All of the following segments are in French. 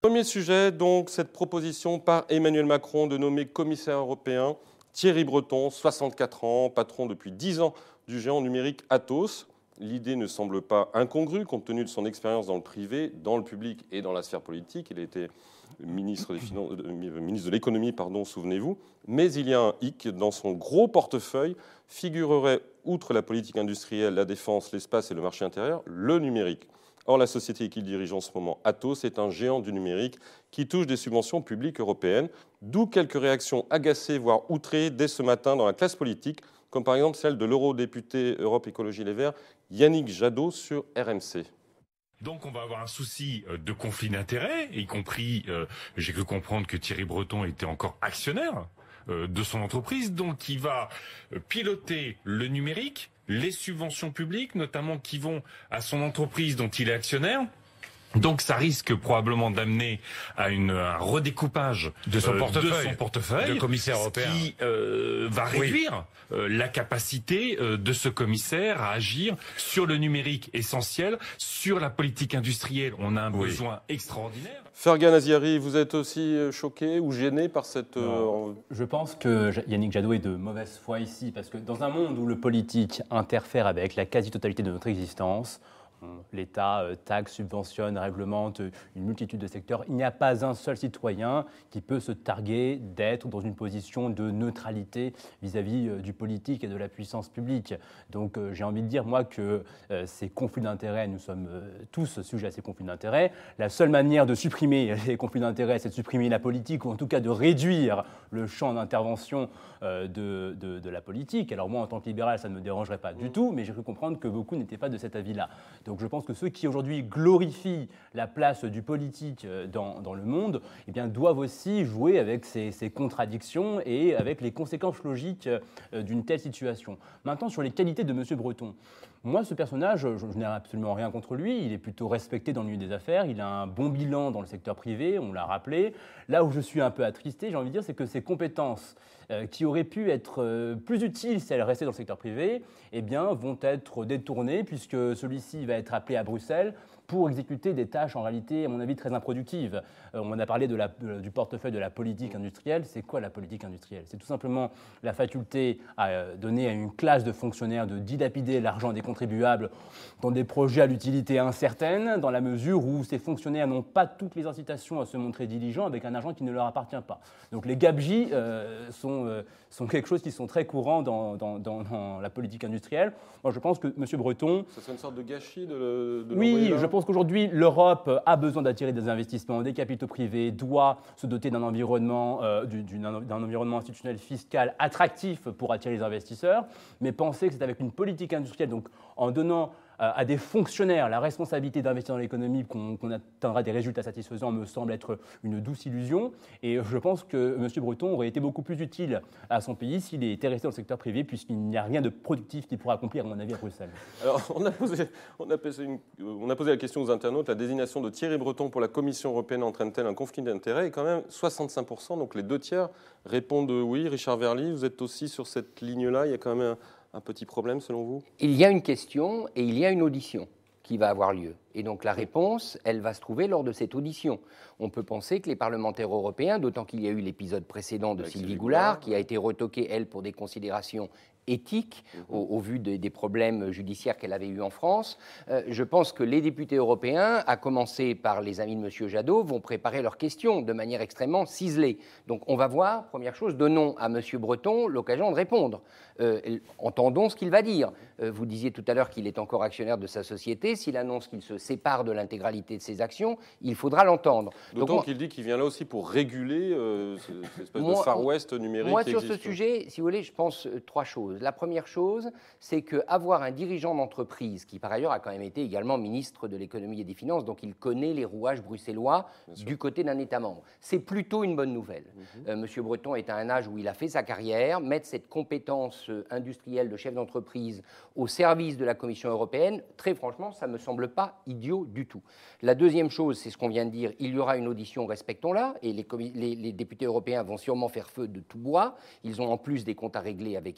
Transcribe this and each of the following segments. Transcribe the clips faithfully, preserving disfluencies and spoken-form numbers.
Premier sujet, donc, cette proposition par Emmanuel Macron de nommer commissaire européen Thierry Breton, soixante-quatre ans, patron depuis dix ans du géant numérique Atos. L'idée ne semble pas incongrue compte tenu de son expérience dans le privé, dans le public et dans la sphère politique. Il a été ministre, des Finances, euh, ministre de l'économie, pardon, souvenez-vous. Mais il y a un hic. Dans son gros portefeuille figurerait, outre la politique industrielle, la défense, l'espace et le marché intérieur, le numérique. Or, la société qu'il dirige en ce moment, Atos, est un géant du numérique qui touche des subventions publiques européennes, d'où quelques réactions agacées, voire outrées, dès ce matin dans la classe politique, comme par exemple celle de l'eurodéputé Europe Écologie Les Verts, Yannick Jadot, sur R M C. Donc on va avoir un souci de conflit d'intérêts, y compris, euh, j'ai cru comprendre que Thierry Breton était encore actionnaire euh, de son entreprise, donc il va piloter le numérique, les subventions publiques, notamment qui vont à son entreprise dont il est actionnaire. Donc ça risque probablement d'amener à une, un redécoupage de son, euh, portefeuille, de son portefeuille, de commissaire européen, qui euh, va réduire oui. euh, la capacité euh, de ce commissaire à agir sur le numérique essentiel, sur la politique industrielle. On a un oui. besoin extraordinaire. Fergan Aziari, vous êtes aussi choqué ou gêné par cette... Non, euh... Je pense que Yannick Jadot est de mauvaise foi ici, parce que dans un monde où le politique interfère avec la quasi-totalité de notre existence, l'État euh, taxe, subventionne, réglemente une multitude de secteurs. Il n'y a pas un seul citoyen qui peut se targuer d'être dans une position de neutralité vis-à-vis euh, du politique et de la puissance publique. Donc euh, j'ai envie de dire, moi, que euh, ces conflits d'intérêts, nous sommes euh, tous sujets à ces conflits d'intérêts. La seule manière de supprimer les conflits d'intérêts, c'est de supprimer la politique, ou en tout cas de réduire le champ d'intervention euh, de, de, de la politique. Alors moi, en tant que libéral, ça ne me dérangerait pas du tout, mais j'ai cru comprendre que beaucoup n'étaient pas de cet avis-là. Donc je pense que ceux qui aujourd'hui glorifient la place du politique dans, dans le monde, eh bien, doivent aussi jouer avec ces, ces contradictions et avec les conséquences logiques d'une telle situation. Maintenant, sur les qualités de M. Breton. Moi, ce personnage, je, je n'ai absolument rien contre lui. Il est plutôt respecté dans le milieu des affaires. Il a un bon bilan dans le secteur privé, on l'a rappelé. Là où je suis un peu attristé, j'ai envie de dire, c'est que ses compétences, euh, qui auraient pu être euh, plus utiles si elles restaient dans le secteur privé, eh bien, vont être détournées, puisque celui-ci va être appelé à Bruxelles pour exécuter des tâches, en réalité, à mon avis, très improductives. Euh, on a parlé de la, de, du portefeuille de la politique industrielle. C'est quoi la politique industrielle? C'est tout simplement la faculté à euh, donner à une classe de fonctionnaires de dilapider l'argent des contribuables dans des projets à l'utilité incertaine, dans la mesure où ces fonctionnaires n'ont pas toutes les incitations à se montrer diligents avec un argent qui ne leur appartient pas. Donc les gabegies euh, sont, euh, sont quelque chose qui sont très courants dans, dans, dans, dans la politique industrielle. Moi, je pense que M. Breton... Ça serait une sorte de gâchis de, de Oui, je pense qu'aujourd'hui, l'Europe a besoin d'attirer des investissements, des capitaux privés, doit se doter d'un environnement, euh, d'un environnement institutionnel fiscal attractif pour attirer les investisseurs, mais penser que c'est avec une politique industrielle, donc en donnant euh, à des fonctionnaires la responsabilité d'investir dans l'économie qu'on qu'on atteindra des résultats satisfaisants, me semble être une douce illusion. Et je pense que M. Breton aurait été beaucoup plus utile à son pays s'il était resté dans le secteur privé, puisqu'il n'y a rien de productif qu'il pourrait accomplir, à mon avis, à Bruxelles. Alors, on a posé, on a posé, une, on a posé la question aux internautes, la désignation de Thierry Breton pour la Commission européenne entraîne-t-elle un conflit d'intérêts? Et quand même, soixante-cinq pour cent, donc les deux tiers, répondent oui. Richard Verly, vous êtes aussi sur cette ligne-là, il y a quand même un, un petit problème selon vous? Il y a une question et il y a une audition qui va avoir lieu. Et donc la réponse, elle va se trouver lors de cette audition. On peut penser que les parlementaires européens, d'autant qu'il y a eu l'épisode précédent de Avec Sylvie Goulard, qui a été retoquée, elle, pour des considérations éthique mmh. au, au vu de, des problèmes judiciaires qu'elle avait eus en France. Euh, je pense que les députés européens, à commencer par les amis de M. Jadot, vont préparer leurs questions de manière extrêmement ciselée. Donc on va voir, première chose, donnons à M. Breton l'occasion de répondre. Euh, entendons ce qu'il va dire. Euh, vous disiez tout à l'heure qu'il est encore actionnaire de sa société. S'il annonce qu'il se sépare de l'intégralité de ses actions, il faudra l'entendre. D'autant qu'il dit qu'il vient là aussi pour réguler euh, cette espèce moi, de Far West numérique. Moi, qui sur existe. ce sujet, si vous voulez, je pense euh, trois choses. La première chose, c'est qu'avoir un dirigeant d'entreprise, qui par ailleurs a quand même été également ministre de l'économie et des finances, donc il connaît les rouages bruxellois du côté d'un État membre, c'est plutôt une bonne nouvelle. Mm-hmm. euh, Monsieur Breton est à un âge où il a fait sa carrière, mettre cette compétence industrielle de chef d'entreprise au service de la Commission européenne, très franchement, ça ne me semble pas idiot du tout. La deuxième chose, c'est ce qu'on vient de dire, il y aura une audition, respectons-la, et les, les, les députés européens vont sûrement faire feu de tout bois. Ils ont en plus des comptes à régler avec Emmanuel Macron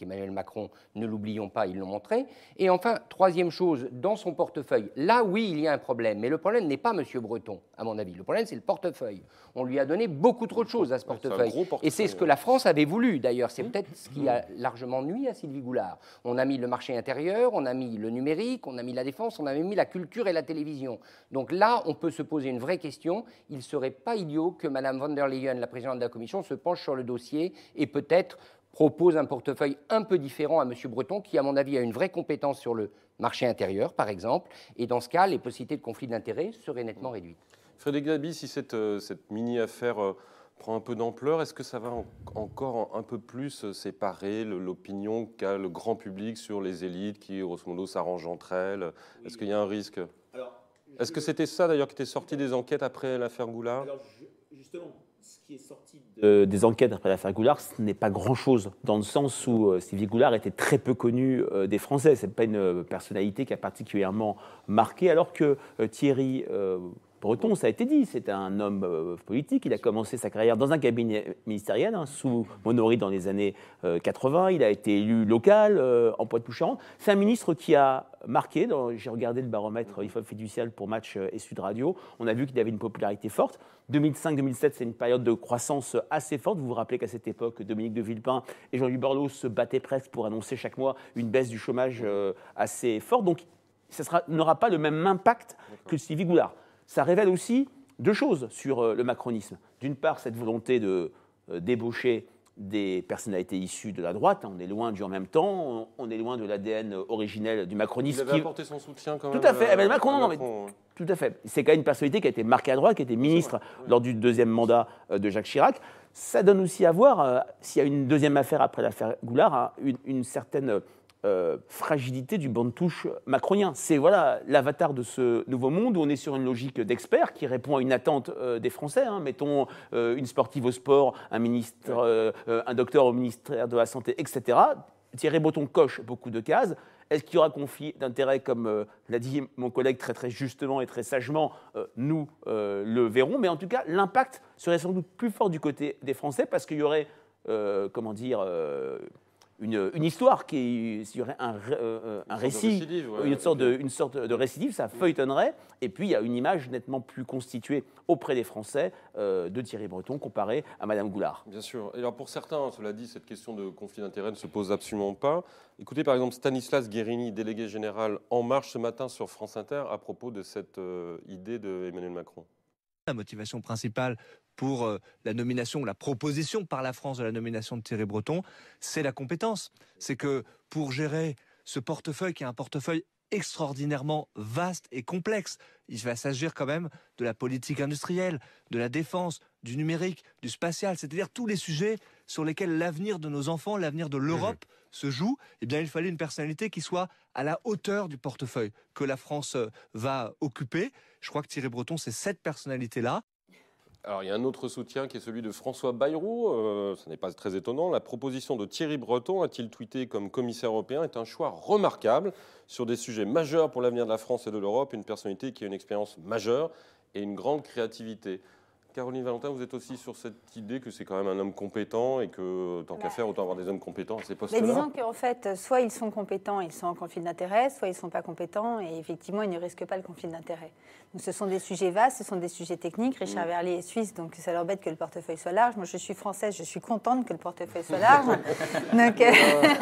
Macron, ne l'oublions pas, ils l'ont montré. Et enfin, troisième chose, dans son portefeuille, là, oui, il y a un problème. Mais le problème n'est pas M. Breton, à mon avis. Le problème, c'est le portefeuille. On lui a donné beaucoup trop de choses à ce portefeuille. portefeuille. Et c'est ce que la France avait voulu, d'ailleurs. C'est peut-être ce qui a largement nui à Sylvie Goulard. On a mis le marché intérieur, on a mis le numérique, on a mis la défense, on a mis la culture et la télévision. Donc là, on peut se poser une vraie question. Il ne serait pas idiot que Mme von der Leyen, la présidente de la Commission, se penche sur le dossier et peut-être propose un portefeuille un peu différent à M. Breton, qui, à mon avis, a une vraie compétence sur le marché intérieur, par exemple. Et dans ce cas, les possibilités de conflit d'intérêts seraient nettement réduites. Frédéric Dabi, si cette, euh, cette mini-affaire euh, prend un peu d'ampleur, est-ce que ça va en, encore un peu plus séparer l'opinion qu'a le grand public sur les élites qui, grosso modo, s'arrangent entre elles? Est-ce qu'il y a un risque? Est-ce que c'était ça, d'ailleurs, qui était sorti des enquêtes après l'affaire Goulard? Alors, justement, ce qui est sorti de, des enquêtes après l'affaire Goulard, ce n'est pas grand-chose, dans le sens où euh, Sylvie Goulard était très peu connue euh, des Français. Ce n'est pas une euh, personnalité qui a particulièrement marqué, alors que euh, Thierry euh, Breton, ça a été dit, c'est un homme euh, politique. Il a commencé sa carrière dans un cabinet ministériel, hein, sous Monory dans les années euh, quatre-vingts. Il a été élu local euh, en Poitou-Charentes. C'est un ministre qui a marqué. J'ai regardé le baromètre I F O P fiducial pour Match et Sud Radio. On a vu qu'il avait une popularité forte. deux mille cinq deux mille sept, c'est une période de croissance assez forte. Vous vous rappelez qu'à cette époque, Dominique de Villepin et Jean-Louis Borloo se battaient presque pour annoncer chaque mois une baisse du chômage euh, assez forte. Donc, ça n'aura pas le même impact que Sylvie Goulard. Ça révèle aussi deux choses sur euh, le macronisme. D'une part, cette volonté de euh, débaucher des personnalités issues de la droite. On est loin du en même temps, on est loin de l'A D N originel du macronisme. Il avait apporté son soutien quand même. Tout à fait. À, eh bien, Macron, à non, Macron, mais, tout à fait. C'est quand même une personnalité qui a été marquée à droite, qui a été ministre ouais. lors du deuxième mandat de Jacques Chirac. Ça donne aussi à voir, euh, s'il y a une deuxième affaire après l'affaire Goulard, hein, une, une certaine euh, fragilité du banc de touche macronien. C'est voilà, l'avatar de ce nouveau monde où on est sur une logique d'experts qui répond à une attente euh, des Français. Hein. Mettons euh, une sportive au sport, un ministre, euh, euh, un docteur au ministère de la Santé, et cetera. Thierry Breton coche beaucoup de cases. Est-ce qu'il y aura conflit d'intérêts, comme euh, l'a dit mon collègue très, très justement et très sagement, euh, nous euh, le verrons. Mais en tout cas, l'impact serait sans doute plus fort du côté des Français parce qu'il y aurait, euh, comment dire, euh, une, une histoire, qui, s'il y aurait un, euh, un récit, récidive, ouais, une, sorte de, une sorte de récidive, ça feuilletonnerait. Et puis, il y a une image nettement plus constituée auprès des Français euh, de Thierry Breton comparé à Madame Goulard. Bien sûr. Et alors pour certains, cela dit, cette question de conflit d'intérêts ne se pose absolument pas. Écoutez par exemple Stanislas Guérini, délégué général En Marche ce matin sur France Inter à propos de cette euh, idée d'Emmanuel Macron. La motivation principale pour euh, la nomination, la proposition par la France de la nomination de Thierry Breton, c'est la compétence. C'est que pour gérer ce portefeuille qui est un portefeuille extraordinairement vaste et complexe. Il va s'agir quand même de la politique industrielle, de la défense, du numérique, du spatial, c'est-à-dire tous les sujets sur lesquels l'avenir de nos enfants, l'avenir de l'Europe mmh. se joue. Eh bien, il fallait une personnalité qui soit à la hauteur du portefeuille que la France va occuper. Je crois que Thierry Breton, c'est cette personnalité-là. Alors, il y a un autre soutien qui est celui de François Bayrou. Euh, ce n'est pas très étonnant. La proposition de Thierry Breton, a-t-il tweeté comme commissaire européen, est un choix remarquable sur des sujets majeurs pour l'avenir de la France et de l'Europe. Une personnalité qui a une expérience majeure et une grande créativité. Caroline Valentin, vous êtes aussi sur cette idée que c'est quand même un homme compétent et que, tant bah, qu'à faire, autant avoir des hommes compétents à ces postes-là. Mais disons qu'en fait, soit ils sont compétents, ils sont en conflit d'intérêts, soit ils ne sont pas compétents et effectivement, ils ne risquent pas le conflit d'intérêts. Donc ce sont des sujets vastes, ce sont des sujets techniques. Richard mmh. Verlier est suisse, donc ça leur bête que le portefeuille soit large. Moi, je suis française, je suis contente que le portefeuille soit large. donc, euh,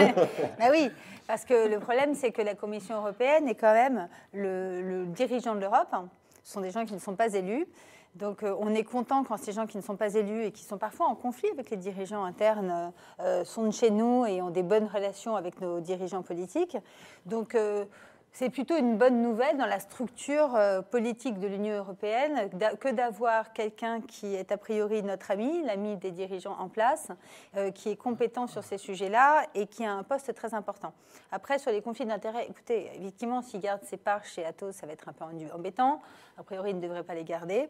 bah oui, parce que le problème, c'est que la Commission européenne est quand même le, le dirigeant de l'Europe. Ce sont des gens qui ne sont pas élus. Donc euh, on est content quand ces gens qui ne sont pas élus et qui sont parfois en conflit avec les dirigeants internes euh, sont de chez nous et ont des bonnes relations avec nos dirigeants politiques. Donc euh, c'est plutôt une bonne nouvelle dans la structure euh, politique de l'Union européenne que d'avoir quelqu'un qui est a priori notre ami, l'ami des dirigeants en place, euh, qui est compétent sur ces sujets-là et qui a un poste très important. Après, sur les conflits d'intérêts, écoutez, effectivement, s'il garde ses parts chez Atos, ça va être un peu embêtant. A priori, il ne devrait pas les garder.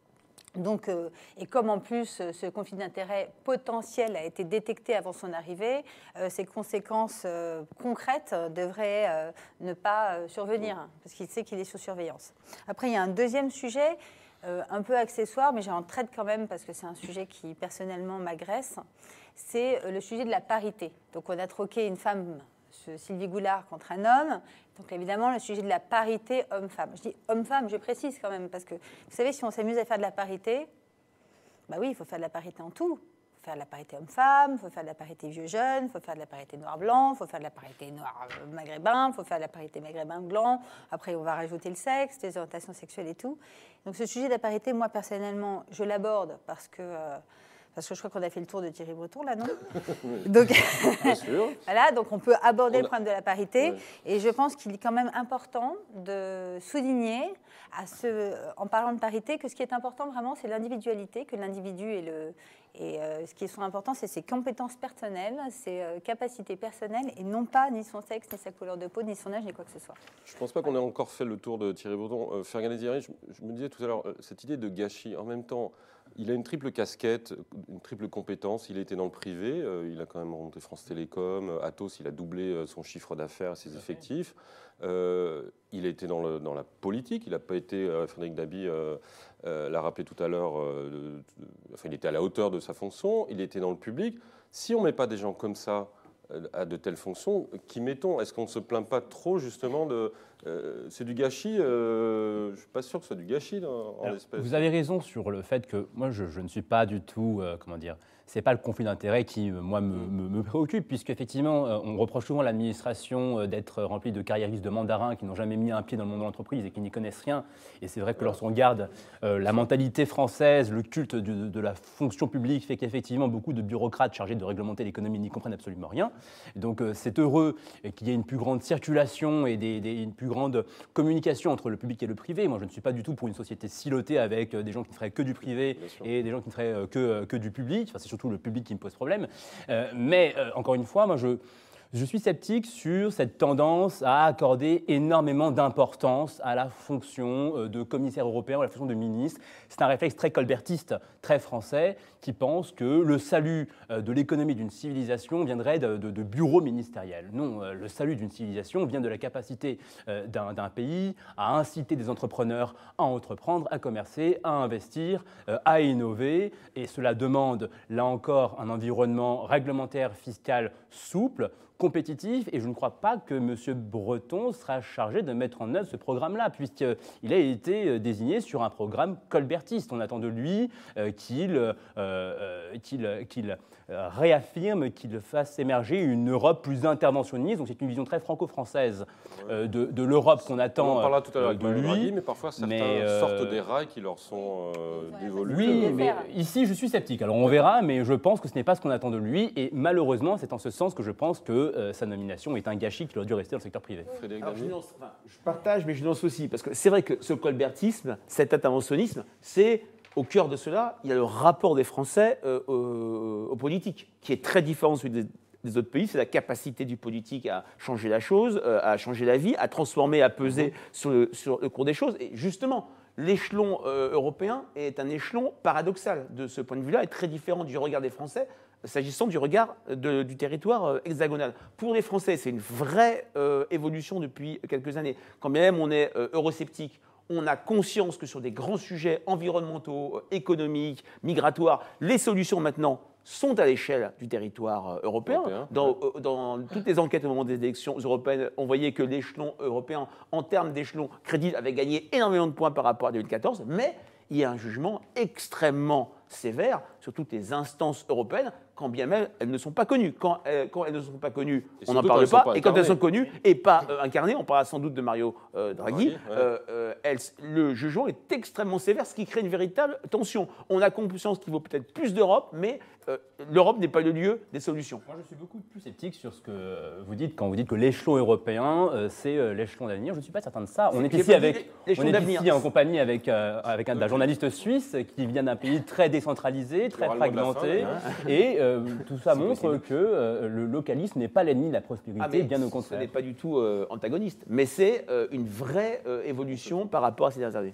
Donc, euh, et comme en plus euh, ce conflit d'intérêts potentiel a été détecté avant son arrivée, euh, ses conséquences euh, concrètes euh, devraient euh, ne pas euh, survenir, hein, parce qu'il sait qu'il est sous surveillance. Après, il y a un deuxième sujet. euh, un peu accessoire, mais j'en traite quand même parce que c'est un sujet qui personnellement m'agresse, c'est le sujet de la parité. Donc on a troqué une femme, Sylvie Goulard, contre un homme. Donc évidemment, le sujet de la parité homme-femme. Je dis homme-femme, je précise quand même, parce que vous savez, si on s'amuse à faire de la parité, bah oui, il faut faire de la parité en tout. Il faut faire de la parité homme-femme, il faut faire de la parité vieux-jeune, il faut faire de la parité noir-blanc, il faut faire de la parité noir-maghrébin, il faut faire de la parité maghrébin-blanc. Après, on va rajouter le sexe, les orientations sexuelles et tout. Donc ce sujet de la parité, moi, personnellement, je l'aborde parce que... Euh, Parce que je crois qu'on a fait le tour de Thierry Breton, là, non? Donc, bien sûr. Voilà, donc on peut aborder on a... le problème de la parité. Ouais. Et je pense qu'il est quand même important de souligner, à ce, en parlant de parité, que ce qui est important vraiment, c'est l'individualité, que l'individu est le... Et euh, ce qui est important, c'est ses compétences personnelles, ses euh, capacités personnelles, et non pas ni son sexe, ni sa couleur de peau, ni son âge, ni quoi que ce soit. Je ne pense pas qu'on ait encore fait le tour de Thierry Breton. Euh, Fergane Eziri, je, je me disais tout à l'heure, euh, cette idée de gâchis, en même temps, il a une triple casquette, une triple compétence. Il a été dans le privé, euh, il a quand même remonté France Télécom, Atos, il a doublé euh, son chiffre d'affaires, ses effectifs. Euh, il a été dans, le, dans la politique, il n'a pas été, euh, Frédéric Dabi euh, euh, l'a rappelé tout à l'heure, euh, de, de, enfin, il était à la hauteur de sa fonction, il était dans le public. Si on ne met pas des gens comme ça euh, à de telles fonctions, qui mettons? Est-ce qu'on ne se plaint pas trop justement de... Euh, c'est du gâchis, euh, je ne suis pas sûr que ce soit du gâchis dans, en l'espèce. Vous avez raison sur le fait que moi, je, je ne suis pas du tout, euh, comment dire, c'est pas le conflit d'intérêts qui, euh, moi, me, me, me préoccupe, puisqu'effectivement, euh, on reproche souvent à l'administration euh, d'être remplie de carriéristes de mandarins qui n'ont jamais mis un pied dans le monde de l'entreprise et qui n'y connaissent rien. Et c'est vrai que lorsqu'on regarde euh, la mentalité française, le culte de, de, de la fonction publique fait qu'effectivement, beaucoup de bureaucrates chargés de réglementer l'économie n'y comprennent absolument rien. Et donc, euh, c'est heureux qu'il y ait une plus grande circulation et des, des, une plus grande communication entre le public et le privé. Moi, je ne suis pas du tout pour une société silotée avec des gens qui ne feraient que du privé et des gens qui ne feraient que, que du public. Enfin, c'est surtout le public qui me pose problème. Euh, mais, euh, encore une fois, moi, je... Je suis sceptique sur cette tendance à accorder énormément d'importance à la fonction de commissaire européen ou à la fonction de ministre. C'est un réflexe très colbertiste, très français, qui pense que le salut de l'économie d'une civilisation viendrait de, de, de bureaux ministériels. Non, le salut d'une civilisation vient de la capacité d'un, d'un pays à inciter des entrepreneurs à entreprendre, à commercer, à investir, à innover. Et cela demande, là encore, un environnement réglementaire, fiscal souple, compétitif, et je ne crois pas que M. Breton sera chargé de mettre en œuvre ce programme-là, puisqu'il a été désigné sur un programme colbertiste. On attend de lui euh, qu'il euh, euh, qu'il, qu'il réaffirme, qu'il fasse émerger une Europe plus interventionniste. Donc c'est une vision très franco-française euh, de, de l'Europe qu'on attend. On en parlera tout à l'heure de lui. Draghi, mais parfois certains mais, euh, sortent des rails qui leur sont euh, dévolus. Oui, mais ici je suis sceptique. Alors on verra, mais je pense que ce n'est pas ce qu'on attend de lui, et malheureusement c'est en ce sens que je pense que Euh, sa nomination est un gâchis qui aurait dû rester dans le secteur privé. Alors, je, nuance, enfin, je partage, mais je nuance aussi, parce que c'est vrai que ce colbertisme, cet interventionnisme, c'est au cœur de cela, il y a le rapport des Français euh, aux, aux politiques, qui est très différent de celui des, des autres pays. C'est la capacité du politique à changer la chose, euh, à changer la vie, à transformer, à peser mmh. sur, le, sur le cours des choses. Et justement, l'échelon euh, européen est un échelon paradoxal de ce point de vue-là, et très différent du regard des Français, s'agissant du regard de, du territoire euh, hexagonal. Pour les Français, c'est une vraie euh, évolution depuis quelques années. Quand bien même on est euh, eurosceptique, on a conscience que sur des grands sujets environnementaux, euh, économiques, migratoires, les solutions maintenant sont à l'échelle du territoire euh, européen. européen. Dans, euh, dans toutes les enquêtes au moment des élections européennes, on voyait que l'échelon européen, en termes d'échelon crédible, avait gagné énormément de points par rapport à deux mille quatorze, mais il y a un jugement extrêmement sévère sur toutes les instances européennes, quand bien même elles ne sont pas connues. Quand, euh, quand elles ne sont pas connues, on n'en parle pas, pas et quand elles sont connues et pas euh, incarnées, on parlera sans doute de Mario euh, Draghi, Draghi ouais. euh, euh, elles, le jugement est extrêmement sévère, ce qui crée une véritable tension. On a conscience qu'il vaut peut-être plus d'Europe, mais euh, l'Europe n'est pas le lieu des solutions. Moi, je suis beaucoup plus sceptique sur ce que vous dites quand vous dites que l'échelon européen, euh, c'est euh, l'échelon d'avenir. Je ne suis pas certain de ça. On est ici, avec, on est ici en compagnie avec, euh, avec un, un journaliste suisse qui vient d'un pays très décentralisé, très fragmenté, fin, et euh, tout ça montre possible. que euh, le localisme n'est pas l'ennemi de la prospérité, ah, bien au contraire. Ce n'est pas du tout euh, antagoniste, mais c'est euh, une vraie euh, évolution par rapport à ces dernières années.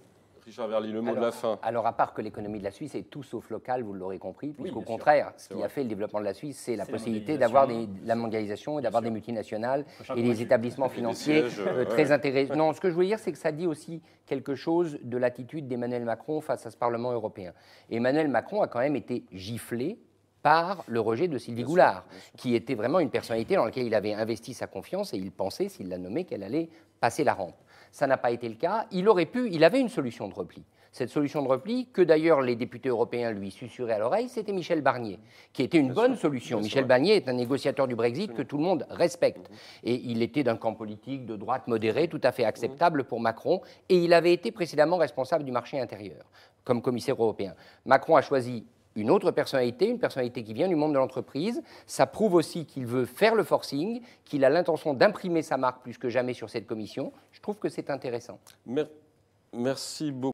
Richard Verly, le mot alors, de la fin. Alors, à part que l'économie de la Suisse est tout sauf locale, vous l'aurez compris, puisqu'au bien sûr. contraire, ce C'est qui vrai. a fait le développement de la Suisse, c'est la C'est la possibilité d'avoir des- mondialisation. de la mondialisation et d'avoir des multinationales Prochain et des convaincu. établissements Et des financiers sièges, euh, euh, très ouais. intéressants. Non, ce que je voulais dire, c'est que ça dit aussi quelque chose de l'attitude d'Emmanuel Macron face à ce Parlement européen. Emmanuel Macron a quand même été giflé par le rejet de Sylvie Bien sûr, Goulard, bien sûr. qui était vraiment une personnalité dans laquelle il avait investi sa confiance et il pensait, s'il l'a nommée, qu'elle allait passer la rampe. Ça n'a pas été le cas. Il aurait pu, il avait une solution de repli. Cette solution de repli, que d'ailleurs les députés européens lui susurraient à l'oreille, c'était Michel Barnier, qui était une Bien bonne sûr, solution. bien Michel sûr. Barnier est un négociateur du Brexit que tout le monde respecte. Et il était d'un camp politique de droite modéré, tout à fait acceptable pour Macron, et il avait été précédemment responsable du marché intérieur, comme commissaire européen. Macron a choisi une autre personnalité, une personnalité qui vient du monde de l'entreprise. Ça prouve aussi qu'il veut faire le forcing, qu'il a l'intention d'imprimer sa marque plus que jamais sur cette commission. Je trouve que c'est intéressant. Mer- Merci beaucoup.